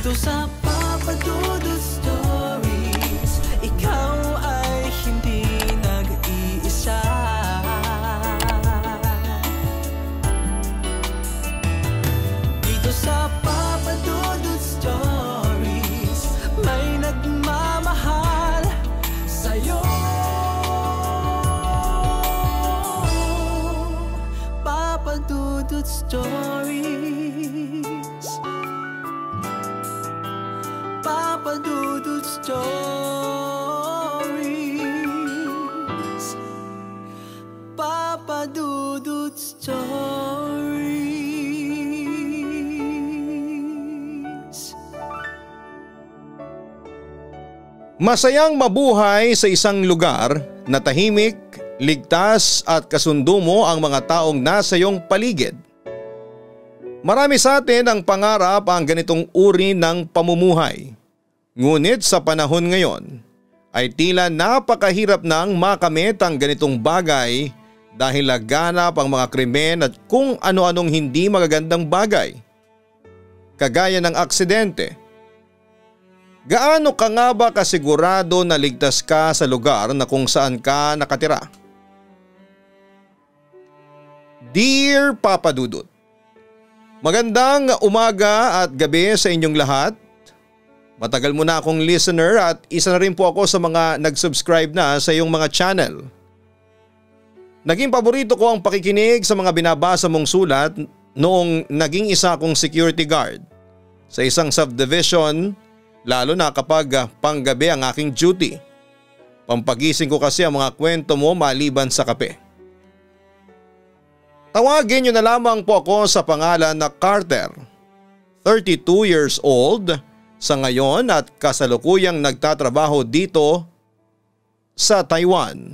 Dito sa Papa Dudut Stories, ikaw ay hindi nag-iisa. Dito sa Papa Dudut Stories, may nagmamahal sa'yo. Papa Dudut Stories, Papa Dudut Stories, Papa Dudut Stories. Masayang mabuhay sa isang lugar na tahimik, ligtas at kasundo mo ang mga taong nasa iyong paligid. Marami sa atin ang pangarap ang ganitong uri ng pamumuhay. Ngunit sa panahon ngayon ay tila napakahirap nang makamit ang ganitong bagay dahil laganap ang mga krimen at kung ano-anong hindi magagandang bagay. Kagaya ng aksidente. Gaano ka nga ba kasigurado na ligtas ka sa lugar na kung saan ka nakatira? Dear Papa Dudut, magandang umaga at gabi sa inyong lahat. Matagal mo na akong listener at isa na rin po ako sa mga nag-subscribe na sa iyong mga channel. Naging paborito ko ang pakikinig sa mga binabasa mong sulat noong naging isa akong security guard sa isang subdivision, lalo na kapag panggabi ang aking duty. Pampagising ko kasi ang mga kwento mo maliban sa kape. Tawagin niyo na lamang po ako sa pangalan na Carter, 32 years old sa ngayon at kasalukuyang nagtatrabaho dito sa Taiwan.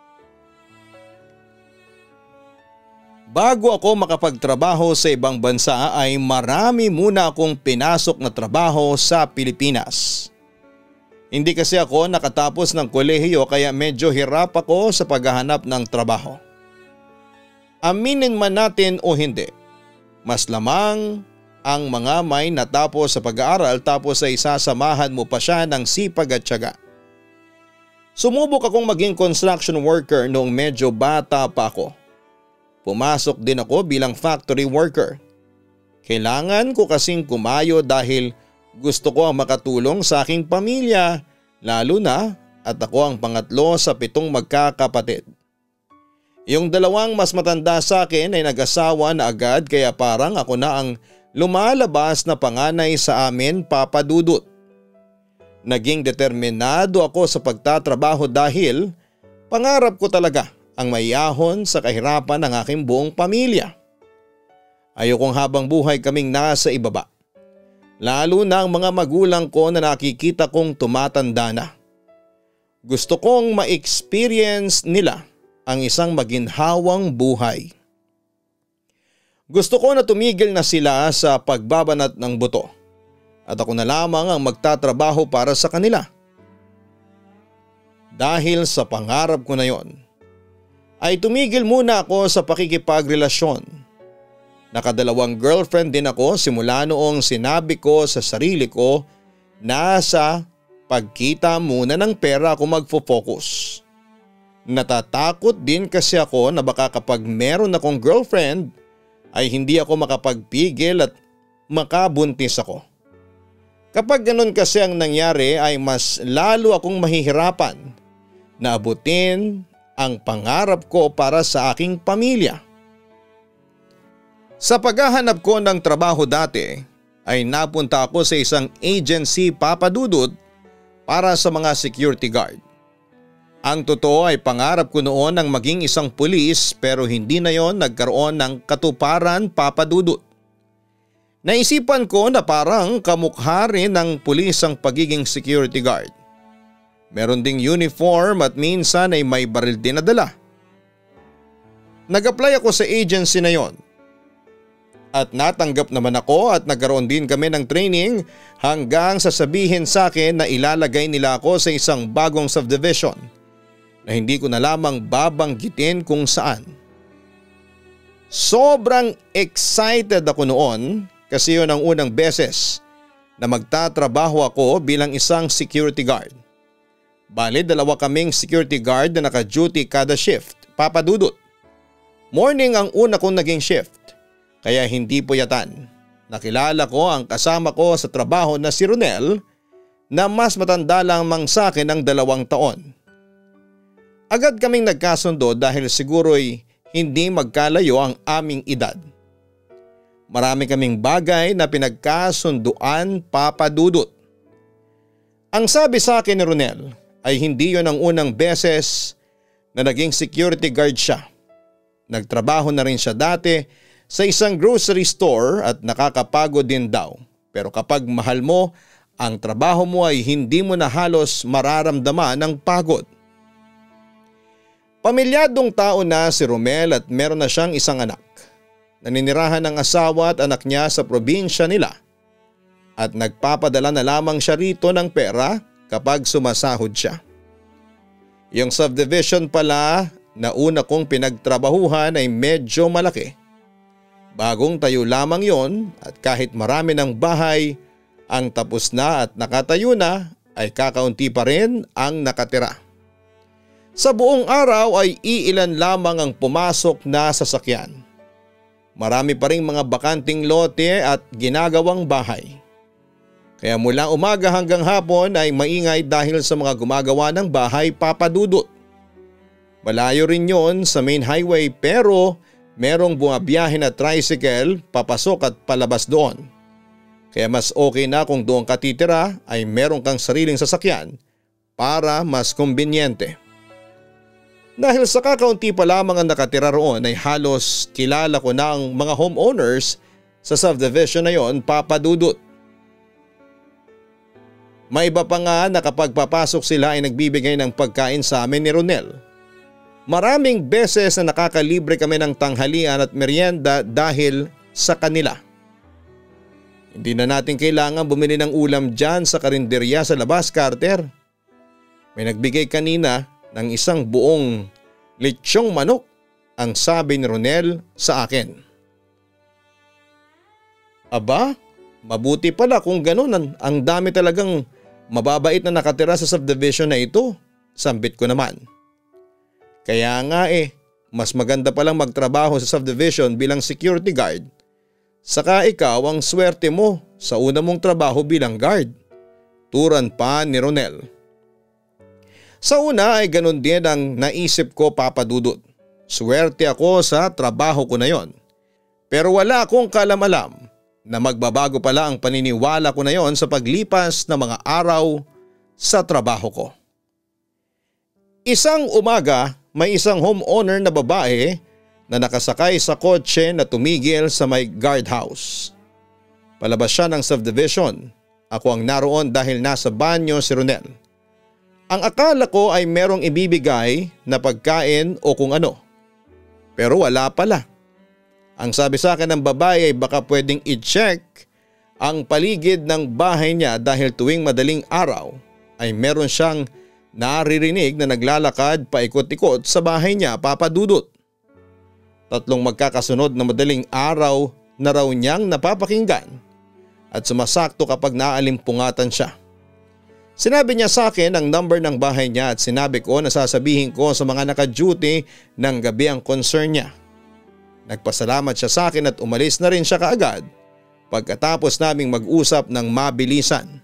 Bago ako makapagtrabaho sa ibang bansa ay marami muna akong pinasok na trabaho sa Pilipinas. Hindi kasi ako nakatapos ng kolehiyo kaya medyo hirap ako sa paghahanap ng trabaho. Aminin man natin o hindi, mas lamang ang mga may natapos sa pag-aaral tapos ay sasamahan mo pa siya ng sipag at tiyaga. Sumubok akong maging construction worker noong medyo bata pa ako. Pumasok din ako bilang factory worker. Kailangan ko kasing kumayo dahil gusto ko ang makatulong sa aking pamilya, lalo na at ako ang pangatlo sa 7 magkakapatid. Yung dalawang mas matanda sa akin ay nag-asawa na agad kaya parang ako na ang lumalabas na panganay sa amin, Papa Dudut. Naging determinado ako sa pagtatrabaho dahil pangarap ko talaga ang maiyahon sa kahirapan ng aking buong pamilya. Ayokong habang buhay kaming nasa ibaba. Lalo na ang mga magulang ko na nakikita kong tumatanda na. Gusto kong ma-experience nila ang isang maginhawang buhay. Gusto ko na tumigil na sila sa pagbabanat ng buto at ako na lamang ang magtatrabaho para sa kanila. Dahil sa pangarap ko na yon, ay tumigil muna ako sa pakikipagrelasyon. Nakadalawang girlfriend din ako simula noong sinabi ko sa sarili ko na sa pagkita muna ng pera ako magfo-focus. Natatakot din kasi ako na baka kapag meron akong girlfriend ay hindi ako makapagpigil at makabuntis ako. Kapag ganun kasi ang nangyari ay mas lalo akong mahihirapan na abutin ang pangarap ko para sa aking pamilya. Sa paghahanap ko ng trabaho dati ay napunta ako sa isang agency, Papa Dudut, para sa mga security guard. Ang totoo ay pangarap ko noon ang maging isang pulis pero hindi na yon nagkaroon ng katuparan, Papa Dudut. Naisipan ko na parang kamukha rin ng pulis ang pagiging security guard. Meron ding uniform at minsan ay may baril din na dala. Nag-apply ako sa agency na yon. At natanggap naman ako at nagkaroon din kami ng training hanggang sasabihin sa akin na ilalagay nila ako sa isang bagong subdivision na hindi ko na lamang babanggitin kung saan. Sobrang excited ako noon kasi yun ang unang beses na magtatrabaho ako bilang isang security guard. Bale, 2 kaming security guard na naka-duty kada shift, Papa Dudut. Morning ang una kong naging shift, kaya hindi puyatan. Nakilala ko ang kasama ko sa trabaho na si Ronel na mas matanda lamang sa akin ng 2 taon. Agad kaming nagkasundo dahil siguro'y hindi magkalayo ang aming edad. Marami kaming bagay na pinagkasunduan, Papa Dudut. Ang sabi sa akin ni Ronel ay hindi yon ang unang beses na naging security guard siya. Nagtrabaho na rin siya dati sa isang grocery store at nakakapagod din daw. Pero kapag mahal mo ang trabaho mo ay hindi mo na halos mararamdaman ang pagod. Pamilyadong tao na si Romel at meron na siyang isang anak. Naninirahan ng asawa at anak niya sa probinsya nila at nagpapadala na lamang siya rito ng pera kapag sumasahod siya. Yung subdivision pala na una kong pinagtrabahuhan ay medyo malaki. Bagong tayo lamang yon at kahit marami ng bahay ang tapos na at nakatayo na ay kakaunti pa rin ang nakatira. Sa buong araw ay iilan lamang ang pumasok na sasakyan. Marami pa ring mga bakanting lote at ginagawang bahay. Kaya mula umaga hanggang hapon ay maingay dahil sa mga gumagawa ng bahay, Papa Dudut. Malayo rin yon sa main highway pero merong bumabiyahe na tricycle papasok at palabas doon. Kaya mas okay na kung doon ka titira ay meron kang sariling sasakyan para mas kumbinyente. Dahil sa kakaunti pa lamang ang nakatira roon ay halos kilala ko na ang mga homeowners sa subdivision na yon, Papa Dudut. May iba pa nga na kapag papasok sila ay nagbibigay ng pagkain sa amin ni Ronel. Maraming beses na nakakalibre kami ng tanghalian at merienda dahil sa kanila. Hindi na natin kailangan bumili ng ulam dyan sa karinderya sa labas, Carter. May nagbigay kanina ng isang buong litsyong manok, ang sabi ni Ronel sa akin. Aba, mabuti pala kung ganun, ang dami talagang mababait na nakatira sa subdivision na ito, sambit ko naman. Kaya nga mas maganda palang magtrabaho sa subdivision bilang security guard. Saka ikaw ang swerte mo sa una mong trabaho bilang guard, turan pa ni Ronel. Sa una ay ganun din ang naisip ko, Papa Dudut. Swerte ako sa trabaho ko na yon. Pero wala akong kalam-alam na magbabago pala ang paniniwala ko na yon sa paglipas ng mga araw sa trabaho ko. Isang umaga, may isang homeowner na babae na nakasakay sa kotse na tumigil sa may guardhouse. Palabas siya ng subdivision. Ako ang naroon dahil nasa banyo si Ronel. Ang akala ko ay merong ibibigay na pagkain o kung ano. Pero wala pala. Ang sabi sa akin ng babae ay baka pwedeng i-check ang paligid ng bahay niya dahil tuwing madaling araw ay meron siyang naririnig na naglalakad paikot-ikot sa bahay niya, Papa Dudut. 3 magkakasunod na madaling araw na raw niyang napapakinggan at sumasakto kapag naalimpungatan siya. Sinabi niya sa akin ang number ng bahay niya at sinabi ko na sasabihin ko sa mga naka-duty ng gabi ang concern niya. Nagpasalamat siya sa akin at umalis na rin siya kaagad pagkatapos naming mag-usap ng mabilisan.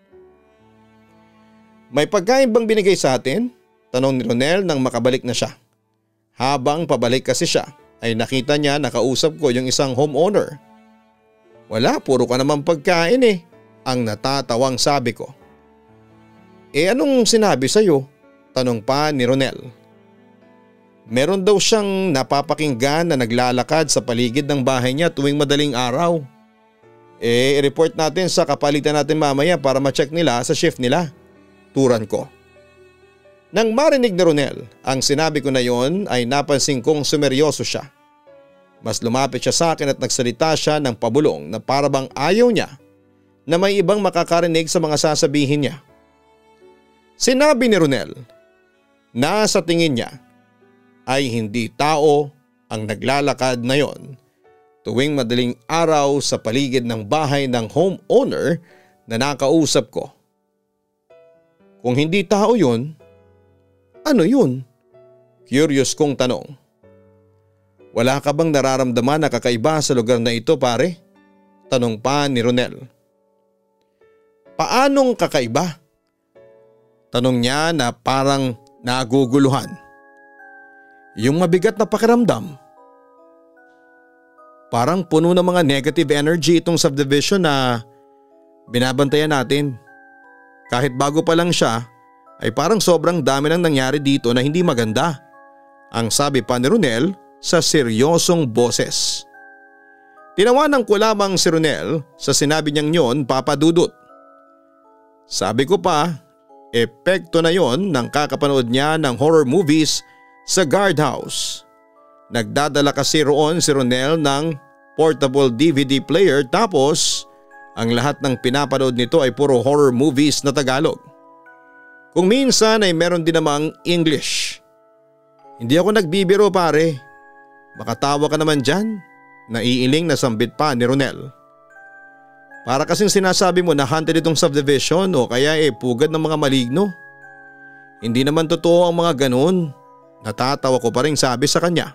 May pagkain bang binigay sa atin? Tanong ni Ronel nang makabalik na siya. Habang pabalik kasi siya ay nakita niya nakausap ko yung isang homeowner. Wala, puro ka naman pagkain ang natatawang sabi ko. Anong sinabi sa'yo? Tanong pa ni Ronel. Meron daw siyang napapakinggan na naglalakad sa paligid ng bahay niya tuwing madaling araw. I-report natin sa kapalitan natin mamaya para ma-check nila sa shift nila. Turan ko. Nang marinig ni Ronel ang sinabi ko na yon ay napansin kong sumeryoso siya. Mas lumapit siya sa akin at nagsalita siya ng pabulong na parabang ayaw niya na may ibang makakarinig sa mga sasabihin niya. Sinabi ni Ronel na sa tingin niya ay hindi tao ang naglalakad na yon tuwing madaling araw sa paligid ng bahay ng homeowner na nakausap ko. Kung hindi tao yun, ano yun? Curious kong tanong. Wala ka bang nararamdaman na kakaiba sa lugar na ito pare? Tanong pa ni Ronel. Paanong kakaiba? Tanong niya na parang naguguluhan. Yung mabigat na pakiramdam. Parang puno ng mga negative energy itong subdivision na binabantayan natin. Kahit bago pa lang siya ay parang sobrang dami nang nangyari dito na hindi maganda. Ang sabi pa ni Ronel sa seryosong boses. Tinawanan ko lamang si Ronel sa sinabi niyang yon, Papa Dudut. Sabi ko pa, epekto na yon ng kakapanood niya ng horror movies sa guardhouse. Nagdadala kasi roon si Ronel ng portable DVD player tapos ang lahat ng pinapanood nito ay puro horror movies na Tagalog. Kung minsan ay meron din namang English. Hindi ako nagbibiro pare. Makatawa ka naman dyan. Naiiling na sambit pa ni Ronel. Para kasing sinasabi mo na haunted itong subdivision o kaya pugad ng mga maligno. Hindi naman totoo ang mga ganun. Natatawa ko pa rin sabi sa kanya.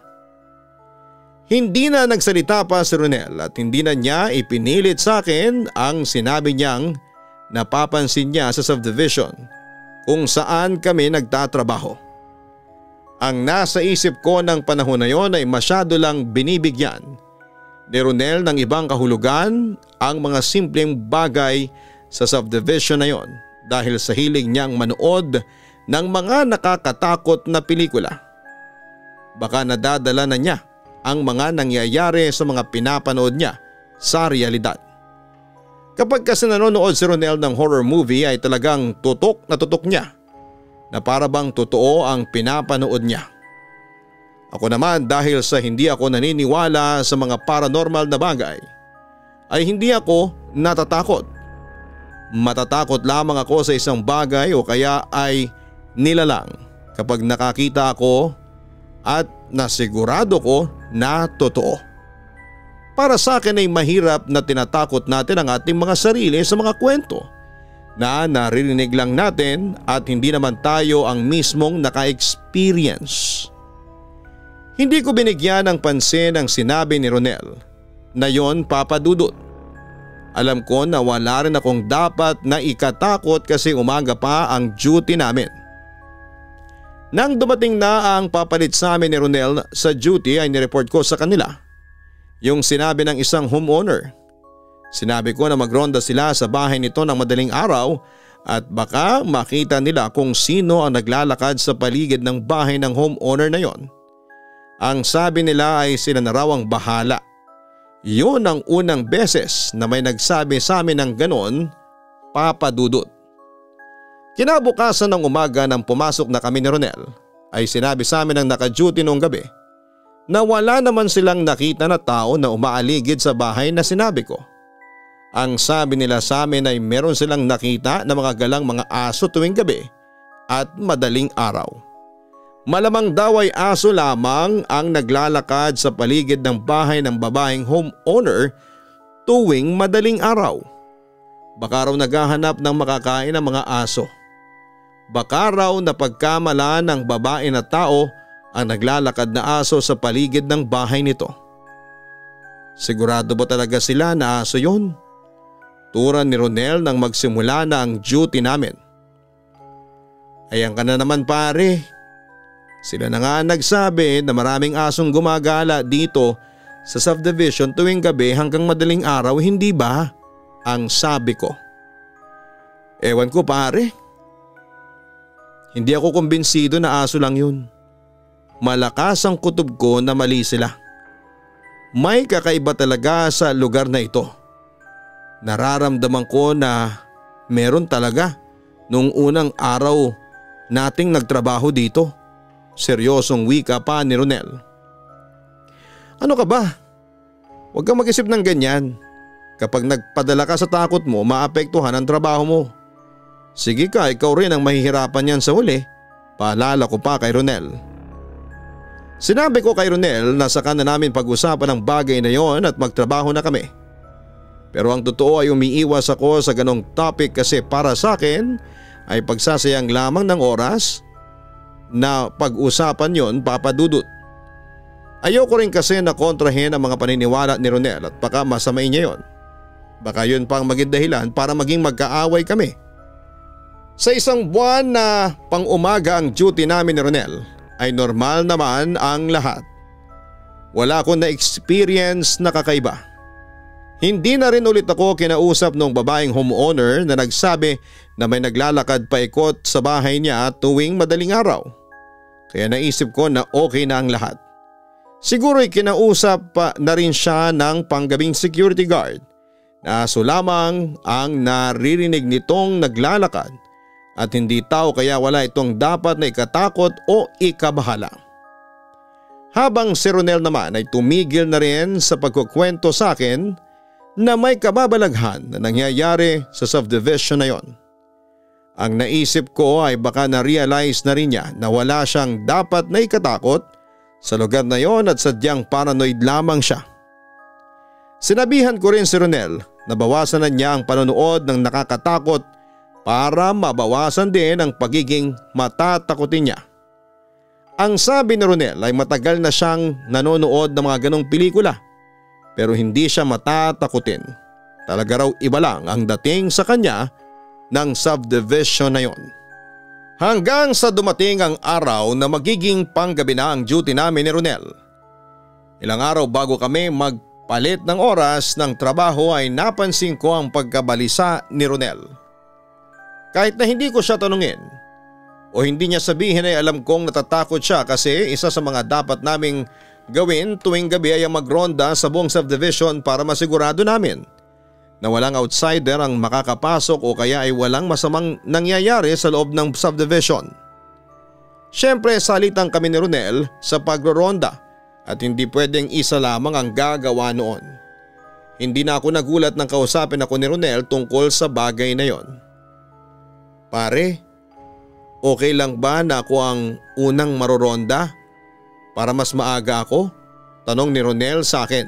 Hindi na nagsalita pa si Ronel at hindi na niya ipinilit sa akin ang sinabi niyang napapansin niya sa subdivision kung saan kami nagtatrabaho. Ang nasa isip ko ng panahon na yon ay masyado lang binibigyan ni Ronel ng ibang kahulugan ang mga simpleng bagay sa subdivision na yon dahil sa hilig niyang manood ng mga nakakatakot na pelikula. Baka nadadala na niya ang mga nangyayari sa mga pinapanood niya sa realidad. Kapag kasi nanonood si Ronel ng horror movie ay talagang tutok niya na para bang totoo ang pinapanood niya. Ako naman dahil sa hindi ako naniniwala sa mga paranormal na bagay ay hindi ako natatakot. Matatakot lamang ako sa isang bagay o kaya ay nilalang kapag nakakita ako at nasigurado ko na totoo. Para sa akin ay mahirap na tinatakot natin ang ating mga sarili sa mga kwento na naririnig lang natin at hindi naman tayo ang mismong naka-experience. Hindi ko binigyan ng pansin ang sinabi ni Ronel na yon, Papa Dudut. Alam ko na wala rin akong dapat na ikatakot kasi umaga pa ang duty namin. Nang dumating na ang papalit sa amin ni Ronel sa duty ay nireport ko sa kanila yung sinabi ng isang homeowner. Sinabi ko na magronda sila sa bahay nito ng madaling araw at baka makita nila kung sino ang naglalakad sa paligid ng bahay ng homeowner na yon. Ang sabi nila ay sila na raw ang bahala. Yun ang unang beses na may nagsabi sa amin ng ganon, Papa Dudut. Kinabukasan ng umaga nang pumasok na kami ni Ronel ay sinabi sa amin ng naka-duty noong gabi na wala naman silang nakita na tao na umaaligid sa bahay na sinabi ko. Ang sabi nila sa amin ay meron silang nakita na mga galang mga aso tuwing gabi at madaling araw. Malamang daw ay aso lamang ang naglalakad sa paligid ng bahay ng babaeng homeowner tuwing madaling araw. Baka raw naghahanap ng makakain ng mga aso. Baka raw napagkamala ng babae na tao ang naglalakad na aso sa paligid ng bahay nito. Sigurado ba talaga sila na aso yun? Turan ni Ronel nang magsimula na ang duty namin. Ayan ka na naman pare. Sila na nga nagsabi na maraming asong gumagala dito sa subdivision tuwing gabi hanggang madaling araw, hindi ba? Ang sabi ko. Ewan ko pare. Hindi ako kumbinsido na aso lang yun. Malakas ang kutob ko na mali sila. May kakaiba talaga sa lugar na ito. Nararamdaman ko na meron talaga nung unang araw nating nagtrabaho dito. Seryosong wika pa ni Ronel. Ano ka ba? Huwag kang mag-isip ng ganyan. Kapag nagpadala ka sa takot mo, maapektuhan ang trabaho mo. Sige ka, ikaw rin ang mahihirapan yan sa huli. Paalala ko pa kay Ronel. Sinabi ko kay Ronel na saka na namin pag-usapan ang bagay na yon at magtrabaho na kami. Pero ang totoo ay umiiwas ako sa ganong topic kasi para sa akin ay pagsasayang lamang ng oras na pag-usapan yon, Papa Dudut. Ayoko rin kasi na kontrahin ang mga paniniwala ni Ronel at baka masamain niya yon. Baka yun pang maging dahilan para maging magkaaway kami. Sa isang buwan na pang-umaga ang duty namin ni Ronel ay normal naman ang lahat. Wala akong na-experience na kakaiba. Hindi na rin ulit ako kinausap ng babaeng homeowner na nagsabi na may naglalakad paikot sa bahay niya tuwing madaling araw. Kaya naisip ko na okay na ang lahat. Siguro'y kinausap pa na rin siya ng panggabing security guard na aso lamang ang naririnig nitong naglalakad at hindi tao kaya wala itong dapat na ikatakot o ikabahala. Habang si Ronel naman ay tumigil na rin sa pagkukwento sa akin na may kababalaghan na nangyayari sa subdivision na yon. Ang naisip ko ay baka na-realize na rin niya na wala siyang dapat na ikatakot sa lugar na yon at sadyang paranoid lamang siya. Sinabihan ko rin si Ronel na bawasan na niya ang panonood ng nakakatakot para mabawasan din ang pagiging matatakotin niya. Ang sabi ni Ronel ay matagal na siyang nanonood ng mga ganong pelikula pero hindi siya matatakotin. Talaga raw iba lang ang dating sa kanya ng subdivision na yon. Hanggang sa dumating ang araw na magiging panggabi na ang duty namin ni Ronel. Ilang araw bago kami magpalit ng oras ng trabaho ay napansin ko ang pagkabalisa ni Ronel. Kahit na hindi ko siya tanungin o hindi niya sabihin ay alam kong natatakot siya kasi isa sa mga dapat naming gawin tuwing gabi ay ang magronda sa buong subdivision para masigurado namin na walang outsider ang makakapasok o kaya ay walang masamang nangyayari sa loob ng subdivision. Siyempre salitang kami ni Ronel sa pagroronda at hindi pwedeng isa lamang ang gagawa noon. Hindi na ako nagulat nang kausapin ako ni Ronel tungkol sa bagay na yon. Pare, okay lang ba na ako ang unang maroronda para mas maaga ako? Tanong ni Ronel sa akin.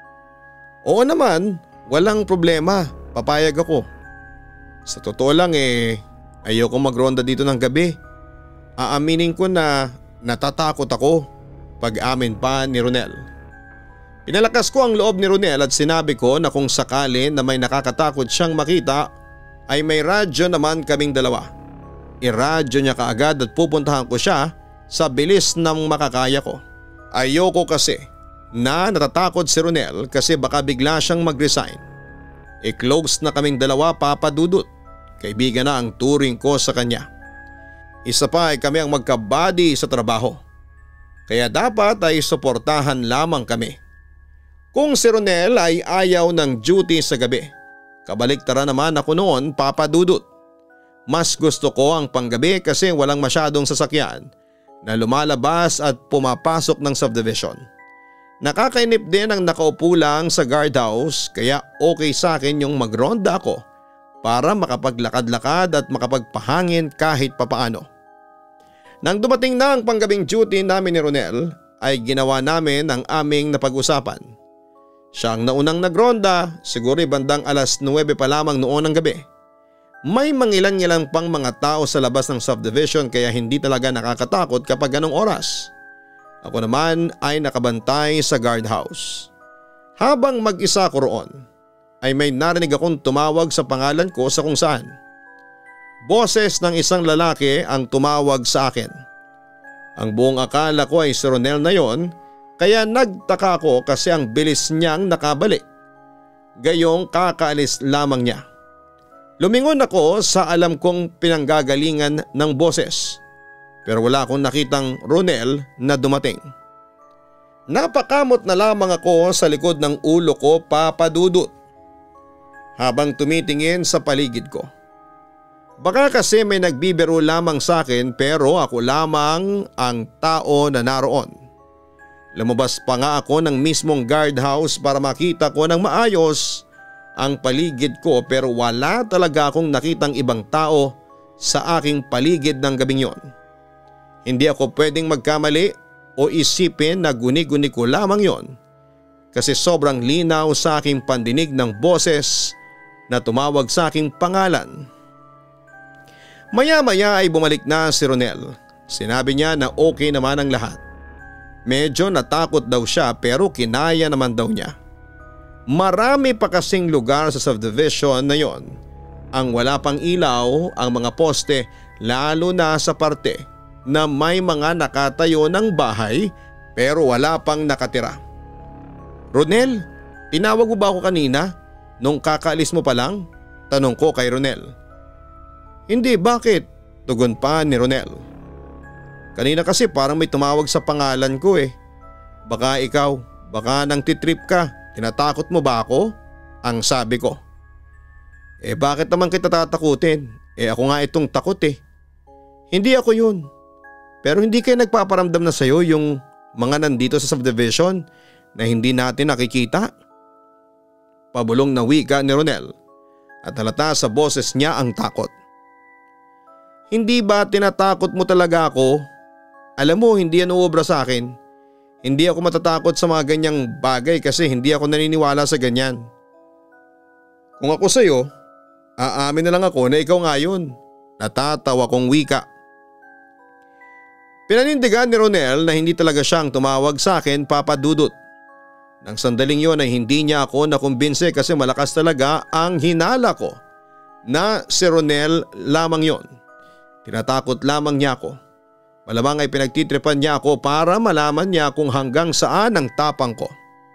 Oo naman. Walang problema, papayag ako. Sa totoo lang ayoko magronda dito ng gabi. Aaminin ko na natatakot ako, pag-amin pa ni Ronel. Pinalakas ko ang loob ni Ronel at sinabi ko na kung sakali na may nakakatakot siyang makita ay may radyo naman kaming dalawa. Iradyo niya kaagad at pupuntahan ko siya sa bilis ng makakaya ko. Ayoko kasi na natatakot si Ronel kasi baka bigla siyang mag-resign. Close na kaming dalawa, Papa Dudut. Kaibigan na ang turing ko sa kanya. Isa pa ay kami ang magkabady sa trabaho. Kaya dapat ay suportahan lamang kami. Kung si Ronel ay ayaw ng duty sa gabi, kabaliktara naman ako noon, Papa Dudut. Mas gusto ko ang panggabi kasi walang masyadong sasakyan na lumalabas at pumapasok ng subdivision. Nakakainip din ang nakaupo lang sa guardhouse kaya okay sa akin yung magronda ako para makapaglakad-lakad at makapagpahangin kahit papaano. Nang dumating na ang panggabing duty namin ni Ronel ay ginawa namin ang aming napag-usapan. Siya ang naunang nagronda, siguro bandang alas 9 pa lamang noon ng gabi. May mangilan-ngilang pang mga tao sa labas ng subdivision kaya hindi talaga nakakatakot kapag ganong oras. Ako naman ay nakabantay sa guardhouse. Habang mag-isa ko roon ay may narinig akong tumawag sa pangalan ko sa kung saan. Boses ng isang lalaki ang tumawag sa akin. Ang buong akala ko ay si Ronel na yon kaya nagtaka ako kasi ang bilis niyang nakabalik. Gayong kakaalis lamang niya. Lumingon ako sa alam kong pinanggagalingan ng boses. Pero wala akong nakitang Ronel na dumating. Napakamot na lamang ako sa likod ng ulo ko, Papa Dudut, habang tumitingin sa paligid ko. Baka kasi may nagbibiro lamang sa akin pero ako lamang ang tao na naroon. Lumabas pa nga ako ng mismong guardhouse para makita ko ng maayos ang paligid ko pero wala talaga akong nakitang ibang tao sa aking paligid ng gabing yon. Hindi ako pwedeng magkamali o isipin na guni-guni ko lamang yon kasi sobrang linaw sa aking pandinig ng boses na tumawag sa aking pangalan. Maya-maya ay bumalik na si Ronel. Sinabi niya na okay naman ang lahat. Medyo natakot daw siya pero kinaya naman daw niya. Marami pa kasing lugar sa subdivision na yon ang wala pang ilaw ang mga poste, lalo na sa parte na may mga nakatayo ng bahay pero wala pang nakatira. Ronel, tinawag mo ba ako kanina nung kakaalis mo pa lang? Tanong ko kay Ronel. Hindi, bakit? Tugon pa ni Ronel. Kanina kasi parang may tumawag sa pangalan ko eh. Baka ikaw, baka nang titrip ka, tinatakot mo ba ako? Ang sabi ko. Bakit naman kita tatakutin? Ako nga itong takot eh. Hindi ako yun. Pero hindi kayo nagpaparamdam na sayo yung mga nandito sa subdivision na hindi natin nakikita? Pabulong na wika ni Ronel at halata sa boses niya ang takot. Hindi ba tinatakot mo talaga ako? Alam mo, hindi yan uobra sa akin. Hindi ako matatakot sa mga ganyang bagay kasi hindi ako naniniwala sa ganyan. Kung ako sa'yo, aamin na lang ako na ikaw nga yun. Natatawa kong wika. Pinanindigan ni Ronel na hindi talaga siyang tumawag sa akin, Papa Dudut. Nang sandaling yon ay hindi niya ako nakumbinse kasi malakas talaga ang hinala ko na si Ronel lamang yon. Tinatakot lamang niya ako. Malamang ay pinagtitripan niya ako para malaman niya kung hanggang saan ang tapang ko.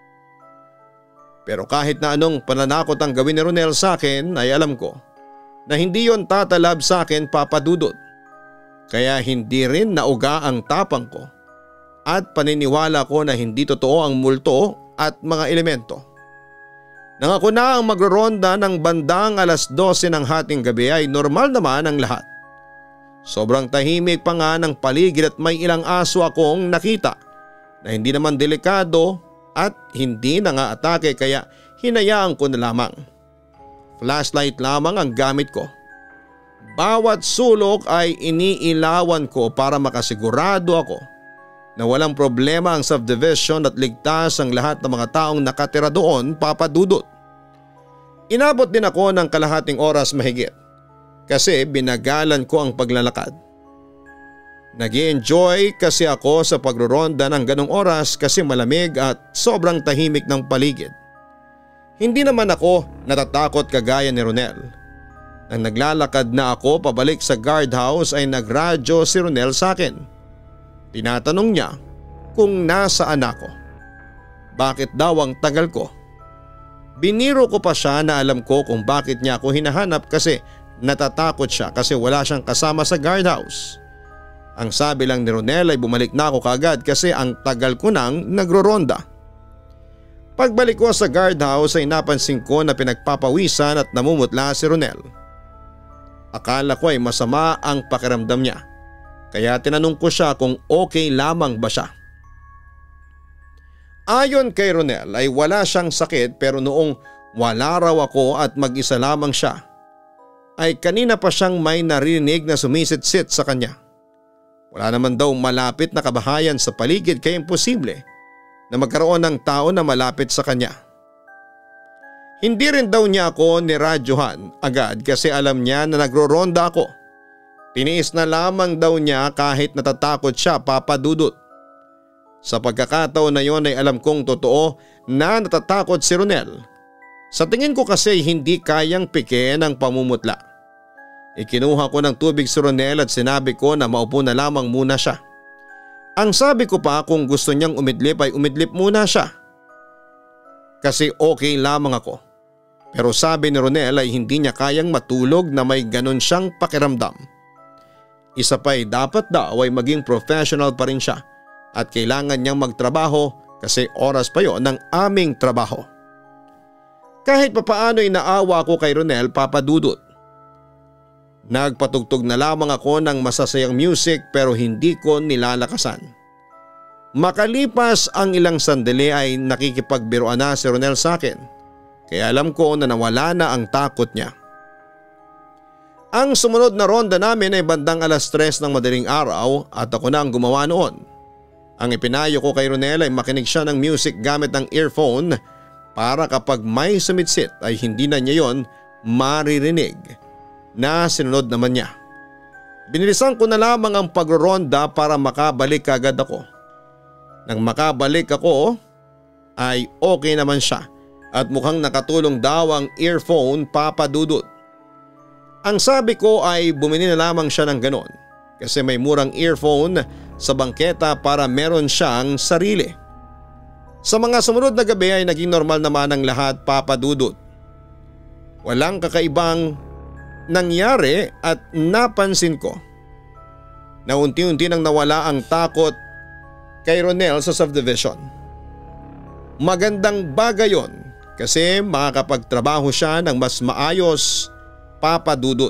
Pero kahit na anong pananakot ang gawin ni Ronel sa akin ay alam ko na hindi yon tatalab sa akin, Papa Dudut. Kaya hindi rin nauga ang tapang ko at paniniwala ko na hindi totoo ang multo at mga elemento. Nang ako na ang magroronda ng bandang 12:00 ng hating gabi ay normal naman ang lahat. Sobrang tahimik pa nga ng paligid at may ilang aso akong nakita na hindi naman delikado at hindi na nga atake kaya hinayaan ko na lamang. Flashlight lamang ang gamit ko. Bawat sulok ay iniilawan ko para makasigurado ako na walang problema ang subdivision at ligtas ang lahat ng mga taong nakatira doon, Papa Dudut. Inabot din ako ng kalahating oras mahigit. Kasi binagalan ko ang paglalakad. Nag-i-enjoy kasi ako sa pagroronda ng ganong oras kasi malamig at sobrang tahimik ng paligid. Hindi naman ako natatakot kagaya ni Ronel. Nang naglalakad na ako pabalik sa guardhouse ay nagradyo si Ronel sa akin. Tinatanong niya kung nasaan ako. Bakit daw ang tagal ko? Biniro ko pa siya na alam ko kung bakit niya ako hinahanap kasi natatakot siya kasi wala siyang kasama sa guardhouse. Ang sabi lang ni Ronel ay bumalik na ako kaagad kasi ang tagal ko nang nagroronda. Pagbalik ko sa guardhouse ay napansin ko na pinagpapawisan at namumutla si Ronel. Akala ko ay masama ang pakiramdam niya kaya tinanong ko siya kung okay lamang ba siya. Ayon kay Ronel ay wala siyang sakit pero noong wala raw ako at mag-isa lamang siya ay kanina pa siyang may narinig na sumisit-sit sa kanya. Wala naman daw malapit na kabahayan sa paligid kaya imposible na magkaroon ng tao na malapit sa kanya. Hindi rin daw niya ako niradyohan agad kasi alam niya na nagroronda ako. Tiniis na lamang daw niya kahit natatakot siya, Papa Dudut. Sa pagkakataon na yon ay alam kong totoo na natatakot si Ronel. Sa tingin ko kasi hindi kayang pikin ang pamumutla. Ikinuha ko ng tubig si Ronel at sinabi ko na maupo na lamang muna siya. Ang sabi ko pa kung gusto niyang umidlip ay umidlip muna siya. Kasi okay lamang ako. Pero sabi ni Ronel ay hindi niya kayang matulog na may ganon siyang pakiramdam. Isa pa ay dapat daw ay maging professional pa rin siya at kailangan niyang magtrabaho kasi oras pa yon ng aming trabaho. Kahit papaano inaawa ko kay Ronel, Papa Dudut. Nagpatugtog na lamang ako ng masasayang music pero hindi ko nilalakasan. Makalipas ang ilang sandali ay nakikipagbiruan na si Ronel sa akin kaya alam ko na nawala na ang takot niya. Ang sumunod na ronda namin ay bandang 3:00 ng madaling araw at ako na ang gumawa noon. Ang ipinayo ko kay Ronel ay makinig siya ng music gamit ng earphone para kapag may sumitsit ay hindi na niya yon maririnig na sinunod naman niya. Binilisan ko na lamang ang pagroronda para makabalik agad ako. Nang makabalik ako ay okay naman siya at mukhang nakatulong daw ang earphone, Papa Dudut. Ang sabi ko ay bumili na lamang siya ng ganon kasi may murang earphone sa bangketa para meron siyang sarili. Sa mga sumunod na gabi ay naging normal naman ang lahat, Papa Dudut. Walang kakaibang nangyari at napansin ko na unti-unti nang nawala ang takot kay Ronel sa subdivision. Magandang bagay yon kasi makakapagtrabaho siya ng mas maayos, Papa Dudut.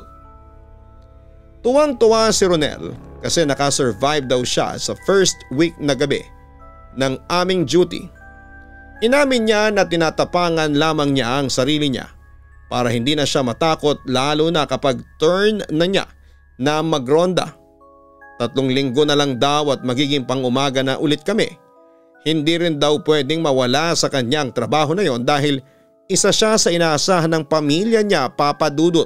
Tuwang-tuwa si Ronel kasi nakasurvive daw siya sa first week na gabi ng aming duty. Inamin niya na tinatapangan lamang niya ang sarili niya para hindi na siya matakot lalo na kapag turn na niya na magronda. 3 linggo na lang daw at magiging pang-umaga na ulit kami. Hindi rin daw pwedeng mawala sa kanyang trabaho na yon dahil isa siya sa inaasahan ng pamilya niya, Papa Dudut.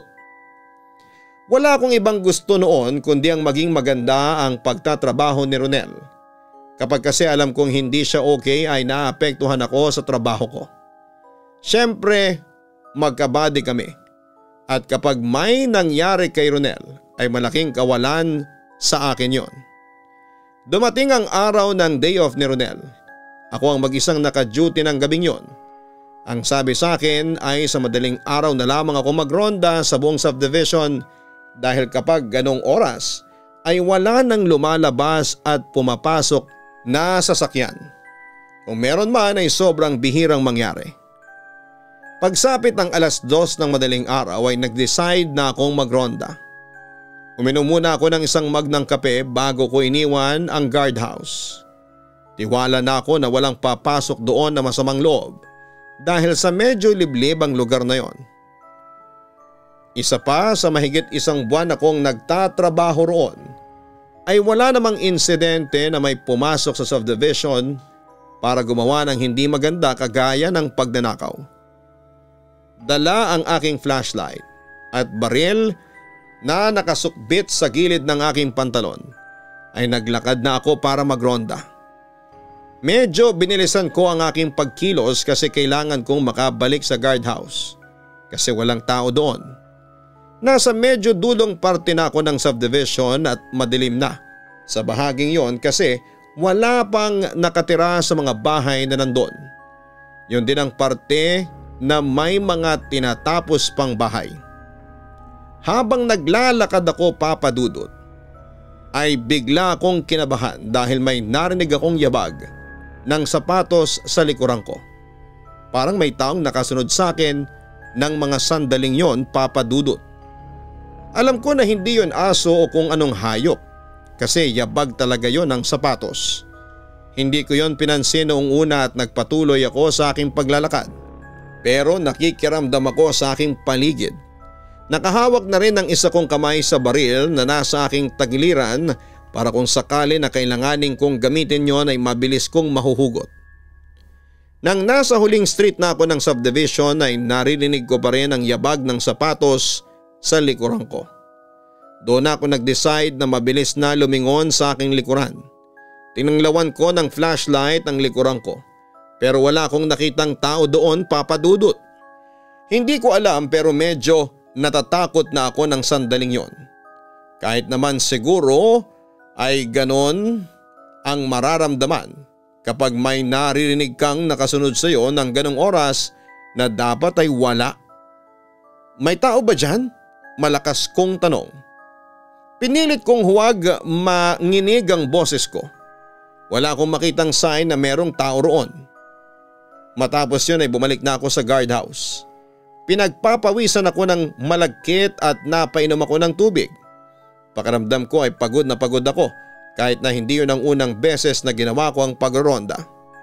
Wala akong ibang gusto noon kundi ang maging maganda ang pagtatrabaho ni Ronel. Kapag kasi alam kong hindi siya okay ay naapektuhan ako sa trabaho ko. Siyempre, magkabady kami. At kapag may nangyari kay Ronel ay malaking kawalan sa akin yon. Dumating ang araw ng day off ni Ronel. Ako ang mag-isang naka-duty ng gabing yon. Ang sabi sa akin ay sa madaling araw na lamang ako magronda sa buong subdivision dahil kapag ganong oras ay wala nang lumalabas at pumapasok na sasakyan. Kung meron man ay sobrang bihirang mangyari. Pagsapit ng 2:00 ng madaling araw ay nag-decide na akong magronda. Uminom muna ako ng isang mug ng kape bago ko iniwan ang guardhouse. Tiwala na ako na walang papasok doon na masamang loob dahil sa medyo liblib ang lugar na yon. Isa pa sa mahigit 1 buwan akong nagtatrabaho roon ay wala namang insidente na may pumasok sa subdivision para gumawa ng hindi maganda kagaya ng pagnanakaw. Dala ang aking flashlight at baril na nakasukbit sa gilid ng aking pantalon ay naglakad na ako para magronda. Medyo binilisan ko ang aking pagkilos kasi kailangan kong makabalik sa guardhouse kasi walang tao doon. Nasa medyo dulong parte na ako ng subdivision at madilim na sa bahaging yon kasi wala pang nakatira sa mga bahay na nandun. Yun din ang parte na may mga tinatapos pang bahay. Habang naglalakad ako, Papa Dudut, ay bigla akong kinabahan dahil may narinig akong yabag ng sapatos sa likuran ko. Parang may taong nakasunod sa akin ng mga sandaling yon, Papa Dudut. Alam ko na hindi yon aso o kung anong hayop kasi yabag talaga yon ng sapatos. Hindi ko yon pinansin noong una at nagpatuloy ako sa aking paglalakad. Pero nakikiramdam ako sa aking paligid. Nakahawak na rin ang isa kong kamay sa baril na nasa aking tagiliran para kung sakali na kailanganin kong gamitin yon ay mabilis kong mahuhugot. Nang nasa huling street na ako ng subdivision ay naririnig ko pa rin ang yabag ng sapatos sa likuran ko. Doon ako nag-decide na mabilis na lumingon sa aking likuran. Tinanglawan ko ng flashlight ang likuran ko pero wala akong nakitang tao doon, Papa Dudut. Hindi ko alam pero medyo natatakot na ako ng sandaling yon. Kahit naman siguro ay ganon ang mararamdaman kapag may naririnig kang nakasunod sa iyo ng ganong oras na dapat ay wala. May tao ba dyan? Malakas kong tanong. Pinilit kong huwag manginig ang boses ko. Wala akong makitang sign na merong tao roon. Matapos yun ay bumalik na ako sa guardhouse. Pinagpapawisan ako ng malagkit at napainom ako ng tubig. Pakiramdam ko ay pagod na pagod ako kahit na hindi yun ang unang beses na ginawa ko ang pagronda.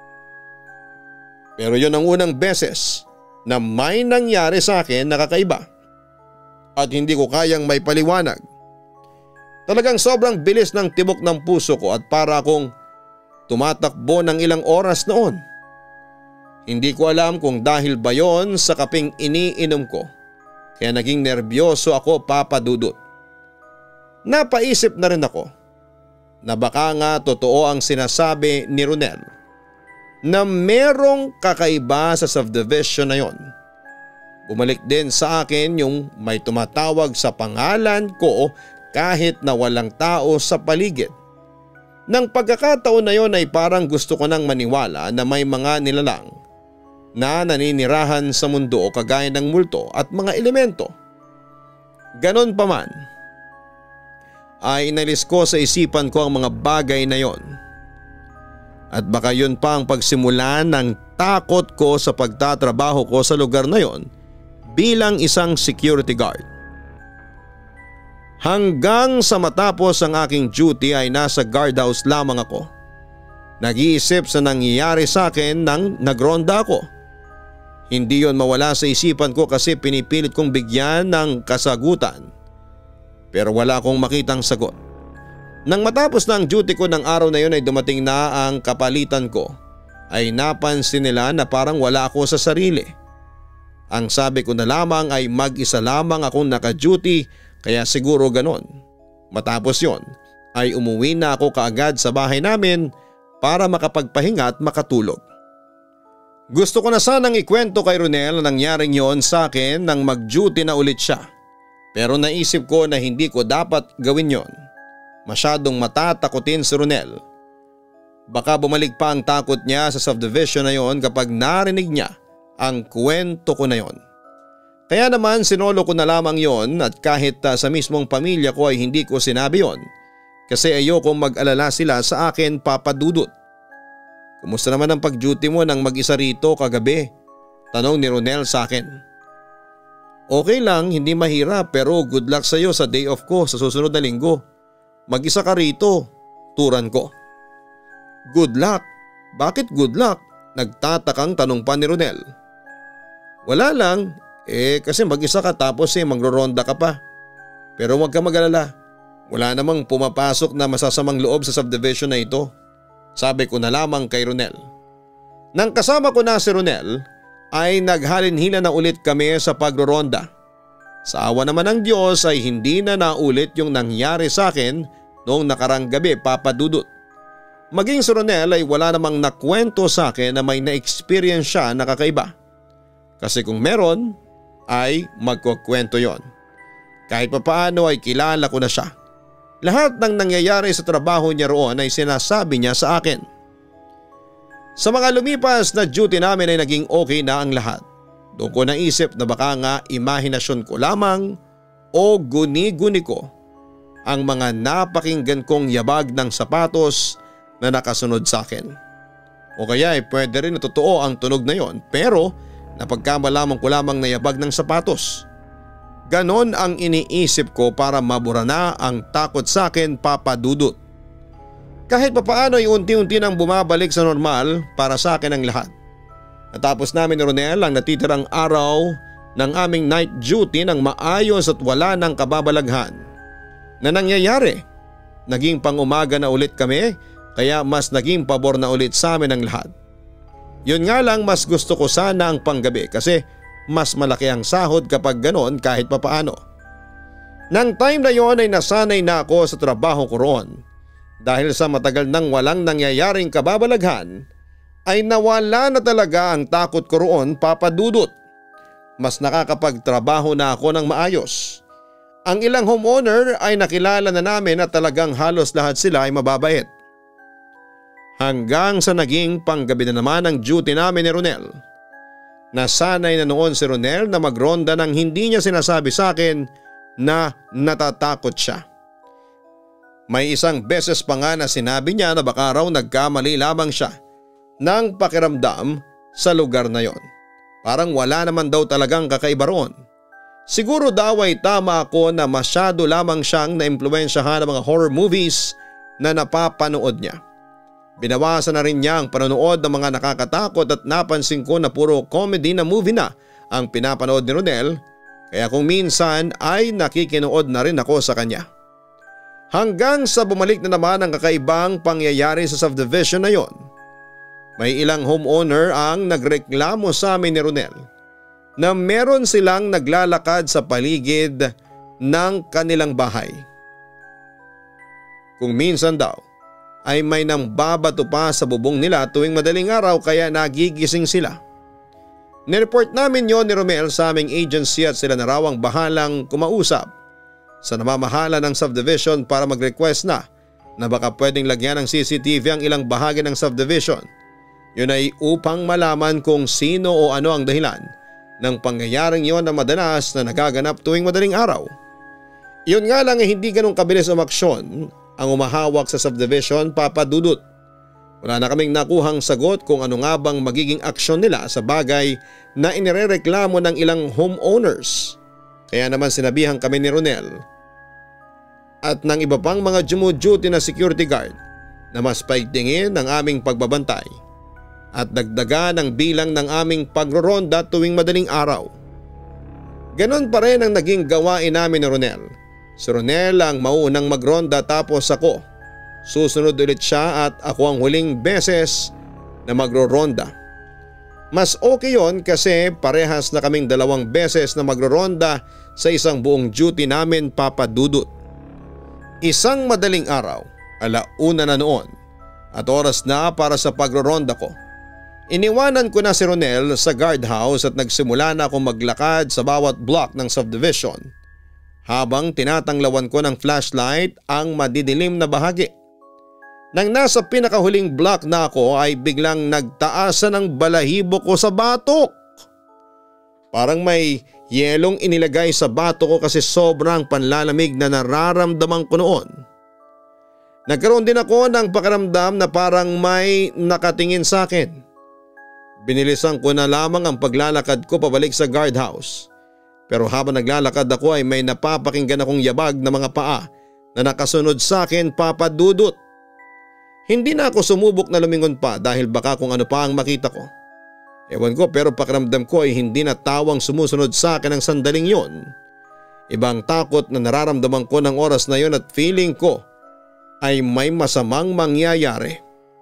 Pero yun ang unang beses na may nangyari sa akin na kakaiba at hindi ko kayang may paliwanag. Talagang sobrang bilis ng tibok ng puso ko at para akong tumatakbo ng ilang oras noon. Hindi ko alam kung dahil ba yon sa kapeng iniinom ko kaya naging nerbyoso ako, Papa Dudut. Napaisip na rin ako na baka nga totoo ang sinasabi ni Ronel na merong kakaiba sa subdivision na yon. Bumalik din sa akin yung may tumatawag sa pangalan ko kahit na walang tao sa paligid. Nang pagkakataon na yon ay parang gusto ko nang maniwala na may mga nilalang na naninirahan sa mundo kagaya ng multo at mga elemento. Ganon pa man, ay inalis ko sa isipan ko ang mga bagay na yon. At baka yun pa ang pagsimula ng takot ko sa pagtatrabaho ko sa lugar na yon bilang isang security guard. Hanggang sa matapos ang aking duty ay nasa guardhouse lamang ako. Nag-iisip sa nangyayari sa akin nang nagronda ako. Hindi yon mawala sa isipan ko kasi pinipilit kong bigyan ng kasagutan. Pero wala akong makitang sagot. Nang matapos na ang duty ko ng araw na yon ay dumating na ang kapalitan ko, ay napansin nila na parang wala ako sa sarili. Ang sabi ko na lamang ay mag-isa lamang akong naka-duty kaya siguro ganon. Matapos yon ay umuwi na ako kaagad sa bahay namin para makapagpahinga at makatulog. Gusto ko na sanang ikwento kay Ronel na nangyaring yon sa akin nang mag-duty na ulit siya. Pero naisip ko na hindi ko dapat gawin yon. Masyadong matatakotin si Ronel. Baka bumalik pa ang takot niya sa subdivision na yon kapag narinig niya ang kwento ko na yon. Kaya naman sinolo ko na lamang yon at kahit sa mismong pamilya ko ay hindi ko sinabi yon. Kasi ayokong mag-alala sila sa akin, Papa Dudut. Kumusta naman ang pag-duty mo nang mag-isa rito kagabi? Tanong ni Ronel sa akin. Okay lang, hindi mahirap pero good luck sa iyo sa day off ko sa susunod na linggo. Mag-isa ka rito, turan ko. Good luck? Bakit good luck? Nagtatakang tanong pa ni Ronel. Wala lang, kasi mag-isa ka tapos magro-ronda ka pa. Pero huwag ka mag-alala, wala namang pumapasok na masasamang loob sa subdivision na ito. Sabi ko na lamang kay Ronel. Nang kasama ko na si Ronel ay naghalin-hila na ulit kami sa pagro-ronda. Sa awa naman ng Diyos ay hindi na naulit yung nangyari sa akin noong nakarang gabi, Papa Dudut. Maging si Ronel ay wala namang nakwento sa akin na may na-experience siya na kakaiba. Kasi kung meron ay magkukwento yon. Kahit papaano ay kilala ko na siya. Lahat ng nangyayari sa trabaho niya roon ay sinasabi niya sa akin. Sa mga lumipas na duty namin ay naging okay na ang lahat. Doon ko naisip na baka nga imahinasyon ko lamang o guni-guni ko ang mga napakinggan kong yabag ng sapatos na nakasunod sa akin. O kaya ay pwede rin na totoo ang tunog na yon pero napagkamalaman ko lamang na yabag ng sapatos. Ganon ang iniisip ko para mabura na ang takot sa akin, Papa Dudut. Kahit papaano ay unti-unti nang bumabalik sa normal para sa akin ang lahat. Natapos namin ni Ronel ang natitirang araw ng aming night duty ng maayos at wala ng kababalaghan. Na nangyayari, naging pang-umaga na ulit kami kaya mas naging pabor na ulit sa amin ang lahat. Yun nga lang mas gusto ko sana ang panggabi kasi mas malaki ang sahod kapag ganon kahit papaano. Nang time na yon ay nasanay na ako sa trabaho ko roon. Dahil sa matagal nang walang nangyayaring kababalaghan ay nawala na talaga ang takot ko roon, Papa Dudut. Mas nakakapagtrabaho na ako ng maayos. Ang ilang homeowner ay nakilala na namin at talagang halos lahat sila ay mababait. Hanggang sa naging panggabi na naman ang duty namin ni Ronel. Nasanay na noon si Ronel na magronda nang hindi niya sinasabi sa akin na natatakot siya. May isang beses pa nga na sinabi niya na baka raw nagkamali lamang siya ng pakiramdam sa lugar na yon. Parang wala naman daw talagang kakaiba roon. Siguro daw ay tama ako na masyado lamang siyang naimpluwensyahan ng mga horror movies na napapanood niya. Binawasan na rin niya ang panonood ng mga nakakatakot at napansin ko na puro comedy na movie na ang pinapanood ni Ronel, kaya kung minsan ay nakikinood na rin ako sa kanya. Hanggang sa bumalik na naman ang kakaibang pangyayari sa subdivision na yon. May ilang homeowner ang nagreklamo sa amin ni Ronel na meron silang naglalakad sa paligid ng kanilang bahay. Kung minsan daw ay may nambabato pa sa bubong nila tuwing madaling araw kaya nagigising sila. Nireport namin yon ni Romel sa aming agency at sila na raw ang bahalang kumausap sa namamahala ng subdivision para mag-request na baka pwedeng lagyan ng CCTV ang ilang bahagi ng subdivision. Yun ay upang malaman kung sino o ano ang dahilan ng pangyayaring yon na madalas na nagaganap tuwing madaling araw. Yun nga lang hindi ganong kabilis umaksyon ang umahawak sa subdivision, Papa Dudut. Wala na kaming nakuhang sagot kung ano nga bang magiging aksyon nila sa bagay na inirereklamo ng ilang homeowners. Kaya naman sinabihan kami ni Ronel at ng iba pang mga duty na security guard na mas paigtingin ang aming pagbabantay at dagdagan ang bilang ng aming pagroronda tuwing madaling araw. Ganon pa rin ang naging gawain namin ni Ronel. Si Ronel ang mauunang magronda tapos ako. Susunod ulit siya at ako ang huling beses na magro-ronda. Mas okay yon kasi parehas na kaming 2 beses na magro-ronda sa isang buong duty namin, Papa Dudut. Isang madaling araw, 1:00 na noon at oras na para sa pagro-ronda ko. Iniwanan ko na si Ronel sa guardhouse at nagsimula na akong maglakad sa bawat block ng subdivision habang tinatanglawan ko ng flashlight ang madidilim na bahagi. Nang nasa pinakahuling block na ako ay biglang nagtaasan ng balahibo ko sa batok. Parang may yelong inilagay sa batok ko kasi sobrang panlalamig na nararamdaman ko noon. Nagkaroon din ako ng pakiramdam na parang may nakatingin sa akin. Binilisan ko na lamang ang paglalakad ko pabalik sa guardhouse. Pero habang naglalakad ako ay may napapakinggan akong yabag na mga paa na nakasunod sa akin, Papa Dudut. Hindi na ako sumubok na lumingon pa dahil baka kung ano pa ang makita ko. Ewan ko pero pakiramdam ko ay hindi na tawang sumusunod sa akin ang sandaling yon. Ibang takot na nararamdaman ko ng oras na yon at feeling ko ay may masamang mangyayari.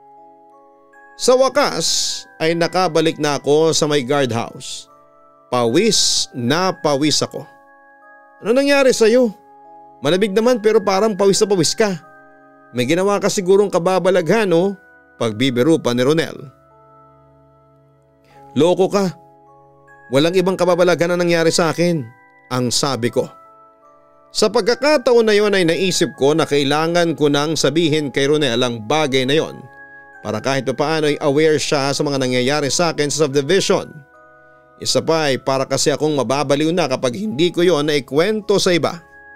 Sa wakas ay nakabalik na ako sa may guardhouse. Pawis na pawis ako. Ano nangyari sa'yo? Malamig naman pero parang pawis na pawis ka. May ginawa ka sigurong kababalaghan o? Pagbibiro pa ni Ronel. Loko ka. Walang ibang kababalaghan na nangyari sa akin, ang sabi ko. Sa pagkakataon na yon ay naisip ko na kailangan ko nang sabihin kay Ronel ang bagay na yon para kahit paano ay aware siya sa mga nangyayari sa akin sa subdivision. Isa pa ay para kasi akong mababaliw na kapag hindi ko yon na ikwento sa iba.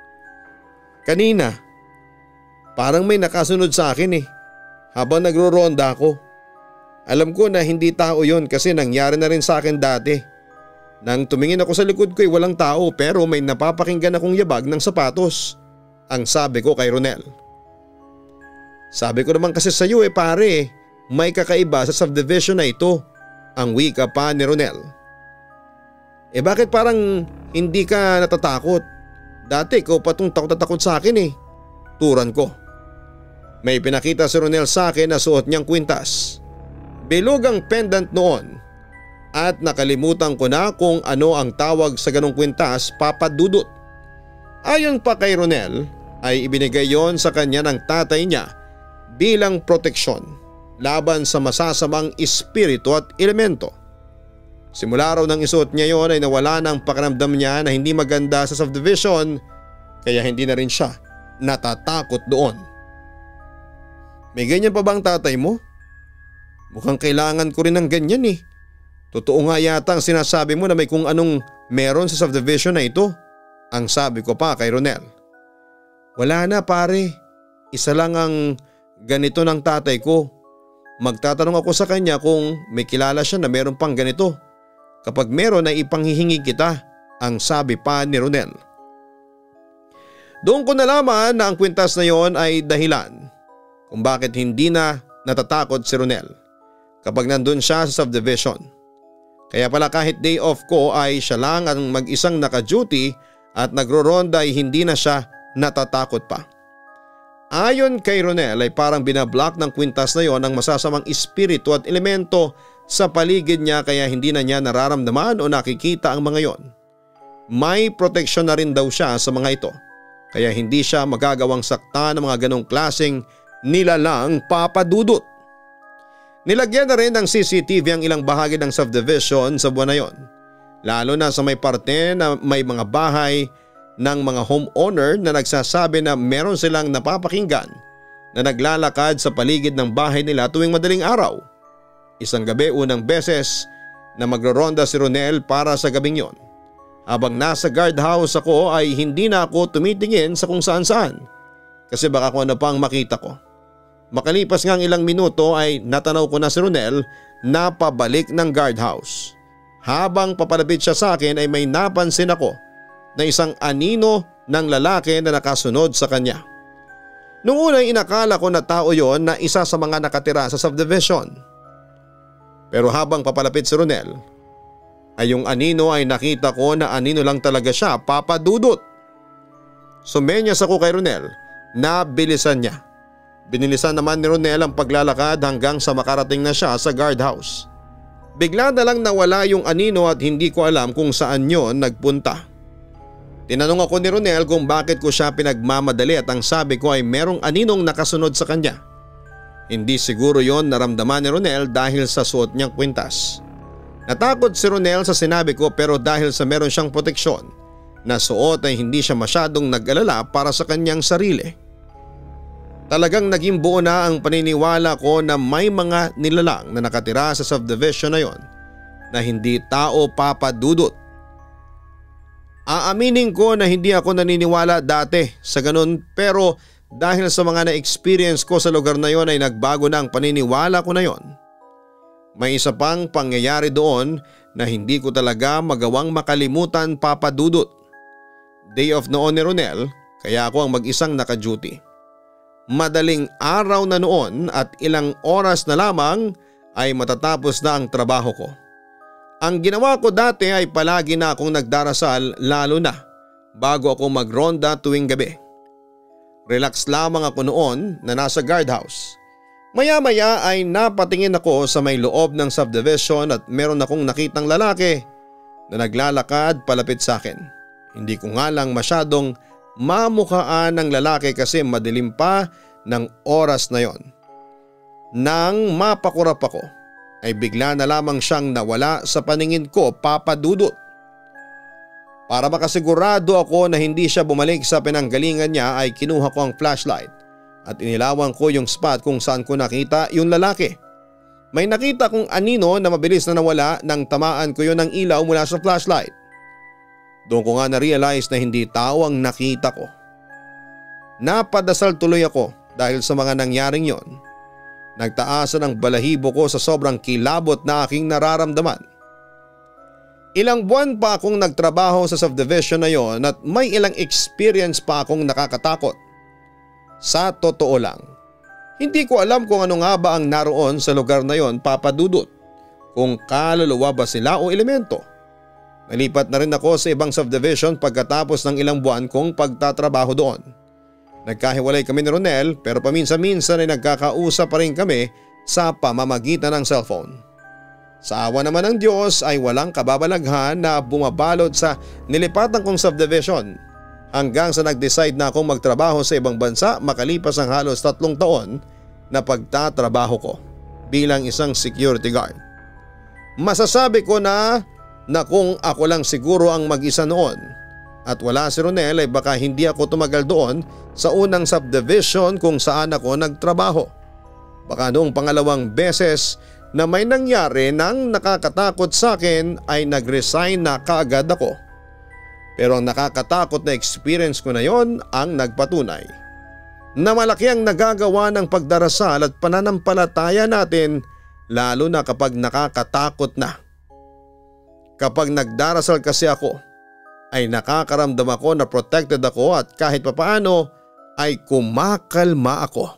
Kanina, parang may nakasunod sa akin habang nagro-ronda ako. Alam ko na hindi tao yon kasi nangyari na rin sa akin dati. Nang tumingin ako sa likod ko ay walang tao pero may napapakinggan akong yabag ng sapatos, ang sabi ko kay Ronel. Sabi ko naman kasi sa iyo pare, may kakaiba sa subdivision na ito, ang wika pa ni Ronel. Bakit parang hindi ka natatakot? Dati ikaw pa itong takot na takot sa akin Turan ko. May pinakita si Ronel sa akin na suot niyang kwintas. Bilog ang pendant noon at nakalimutan ko na kung ano ang tawag sa ganong kwintas, Papa Dudut. Ayon pa kay Ronel ay ibinigay yon sa kanya ng tatay niya bilang proteksyon laban sa masasamang espiritu at elemento. Simula raw nang isuot niya yon ay nawala ng pakiramdam niya na hindi maganda sa subdivision kaya hindi na rin siya natatakot doon. May ganyan pa ba ang tatay mo? Mukhang kailangan ko rin ng ganyan Totoo nga yata ang sinasabi mo na may kung anong meron sa subdivision na ito, ang sabi ko pa kay Ronel. Wala na pare, isa lang ang ganito ng tatay ko. Magtatanong ako sa kanya kung may kilala siya na meron pang ganito. Kapag meron ay ipanghihingi kita, ang sabi pa ni Ronel. Doon ko nalaman na ang kwintas na yon ay dahilan kung bakit hindi na natatakot si Ronel kapag nandun siya sa subdivision. Kaya pala kahit day off ko ay siya lang ang mag-isang naka-duty at nagro-ronda ay hindi na siya natatakot pa. Ayon kay Ronel ay parang binablock ng kwintas na yon ang masasamang espiritu at elemento sa paligid niya kaya hindi na niya nararamdaman o nakikita ang mga yon. May proteksyon na rin daw siya sa mga ito kaya hindi siya magagawang sakta ng mga ganong klaseng nilalang papadudot. Nilagyan na rin ng CCTV ang ilang bahagi ng subdivision sa buwan na yon. Lalo na sa may parte na may mga bahay ng mga homeowner na nagsasabi na meron silang napapakinggan na naglalakad sa paligid ng bahay nila tuwing madaling araw. Isang gabi unang beses na magroronda si Ronel para sa gabing yon. Habang nasa guardhouse ako ay hindi na ako tumitingin sa kung saan saan kasi baka kung ano pang makita ko. Makalipas ngang ilang minuto ay natanaw ko na si Ronel na pabalik ng guardhouse. Habang papalapit siya sa akin ay may napansin ako na isang anino ng lalaki na nakasunod sa kanya. Noong una inakala ko na tao yon na isa sa mga nakatira sa subdivision. Pero habang papalapit si Ronel ay yung anino ay nakita ko na anino lang talaga siya, papadudot. Sumenyas ako kay Ronel na bilisan niya. Binilisan naman ni Ronel ang paglalakad hanggang sa makarating na siya sa guardhouse. Bigla na lang nawala yung anino at hindi ko alam kung saan yon nagpunta. Tinanong ako ni Ronel kung bakit ko siya pinagmamadali at ang sabi ko ay merong aninong nakasunod sa kanya. Hindi siguro yon naramdaman ni Ronel dahil sa suot niyang kwintas. Natakot si Ronel sa sinabi ko pero dahil sa meron siyang proteksyon na suot ay hindi siya masyadong nag-alala para sa kanyang sarili. Talagang naging buo na ang paniniwala ko na may mga nilalang na nakatira sa subdivision na yon na hindi tao papadudot. Aaminin ko na hindi ako naniniwala dati sa ganun pero dahil sa mga na-experience ko sa lugar na yon ay nagbago na ang paniniwala ko na yon. May isa pang pangyayari doon na hindi ko talaga magawang makalimutan, papadudot. Day off noon ni Ronel kaya ako ang mag-isang naka-duty. Madaling araw na noon at ilang oras na lamang ay matatapos na ang trabaho ko. Ang ginawa ko dati ay palagi na akong nagdarasal lalo na bago ako magronda tuwing gabi. Relax lamang ako noon na nasa guardhouse. Maya-maya ay napatingin ako sa may loob ng subdivision at meron akong nakitang lalaki na naglalakad palapit sa akin. Hindi ko nga lang masyadong mamukhaan ng lalaki kasi madilim pa ng oras na yon. Nang mapakurap ako ay bigla na lamang siyang nawala sa paningin ko, papadudot. Para makasigurado ako na hindi siya bumalik sa pinanggalingan niya ay kinuha ko ang flashlight at inilawan ko yung spot kung saan ko nakita yung lalaki. May nakita kong anino na mabilis na nawala nang tamaan ko yun ng ilaw mula sa flashlight. Doon ko nga na-realize na hindi tao ang nakita ko. Napadasal tuloy ako dahil sa mga nangyaring yon. Nagtaasan ang balahibo ko sa sobrang kilabot na aking nararamdaman. Ilang buwan pa akong nagtrabaho sa subdivision na yon at may ilang experience pa akong nakakatakot. Sa totoo lang, hindi ko alam kung ano nga ba ang naroon sa lugar na yon, papadudot. Kung kaluluwa ba sila o elemento. Nalipat na rin ako sa ibang subdivision pagkatapos ng ilang buwan kong pagtatrabaho doon. Nagkahiwalay kami ni Ronel pero paminsan-minsan ay nagkakausap pa rin kami sa pamamagitan ng cellphone. Sa awa naman ng Diyos ay walang kababalaghan na bumabalot sa nilipatan kong subdivision hanggang sa nag-decide na akong magtrabaho sa ibang bansa makalipas ang halos 3 taon na pagtatrabaho ko bilang isang security guard. Masasabi ko na kung ako lang siguro ang mag-isa noon at wala si Ronel ay baka hindi ako tumagal doon sa unang subdivision kung saan ako nagtrabaho. Baka noong pangalawang beses na may nangyari nang nakakatakot sa akin ay nag-resign na kaagad ako. Pero ang nakakatakot na experience ko na yon ang nagpatunay na malaki ang nagagawa ng pagdarasal at pananampalataya natin lalo na kapag nakakatakot na. Kapag nagdarasal kasi ako ay nakakaramdam ako na protected ako at kahit papaano ay kumakalma ako.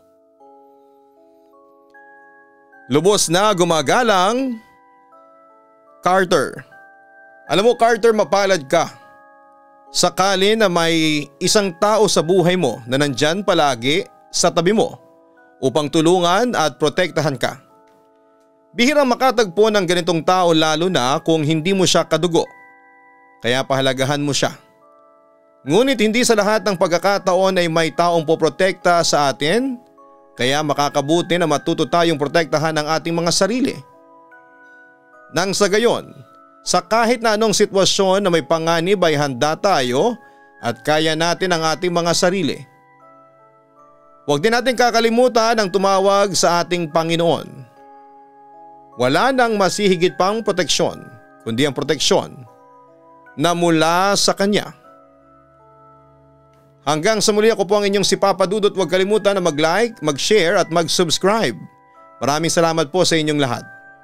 Lubos na gumagalang, Carter. Alam mo Carter, mapalad ka. Sakali na may isang tao sa buhay mo na nandyan palagi sa tabi mo upang tulungan at protektahan ka. Bihirang makatagpo ng ganitong tao lalo na kung hindi mo siya kadugo. Kaya pahalagahan mo siya. Ngunit hindi sa lahat ng pagkakataon ay may taong poprotekta sa atin, kaya makakabuti na matuto tayong protektahan ang ating mga sarili. Nang sa gayon, sa kahit na anong sitwasyon na may panganib ay handa tayo at kaya natin ang ating mga sarili. Huwag din natin kakalimutan ang tumawag sa ating Panginoon. Wala nang masihigit pang proteksyon, kundi ang proteksyon na mula sa Kanya. Hanggang sa muli, ako po ang inyong si Papa Dudut. Huwag kalimutan na mag-like, mag-share at mag-subscribe. Maraming salamat po sa inyong lahat.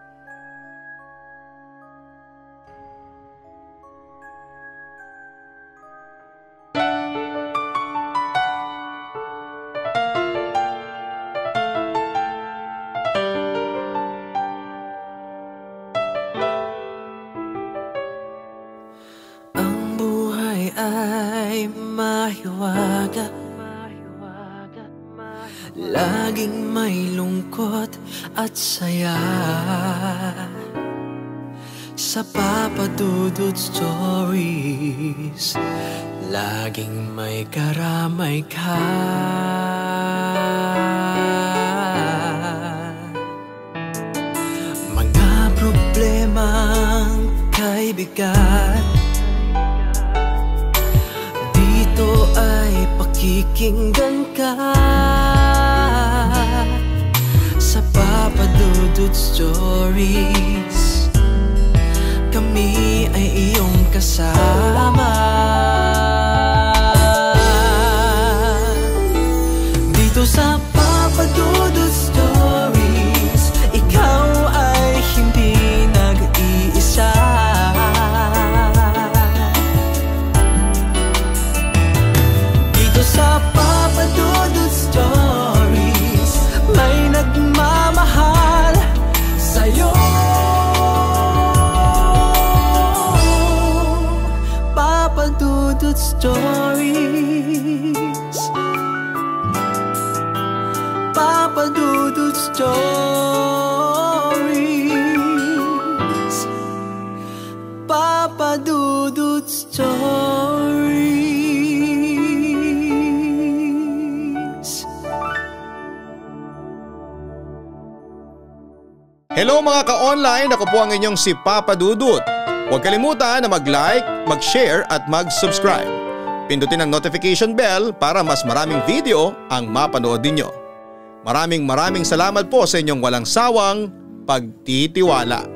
mahiwaga, laging may lungkot at saya. Sa Papa Dudut Stories, laging may karamay ka. Mga problemang kaibigan, dito ay pakikinggan ka. Sa Papa Dudut Stories, kami ay iyong kasama. Dito sa Papa Dudut Stories, ikaw ay hindi nag-iisa. Dito sa Papa Dudut Stories, may nagmamahal sa'yo. Papa Dudut Stories, Papa Dudut Stories, Papa Dudut Stories. Hello mga ka-online, ako po ang inyong si Papa Dudut. Huwag kalimutan na mag-like, mag-share at mag-subscribe. Pindutin ang notification bell para mas maraming video ang mapanood ninyo. Maraming salamat po sa inyong walang sawang pagtitiwala.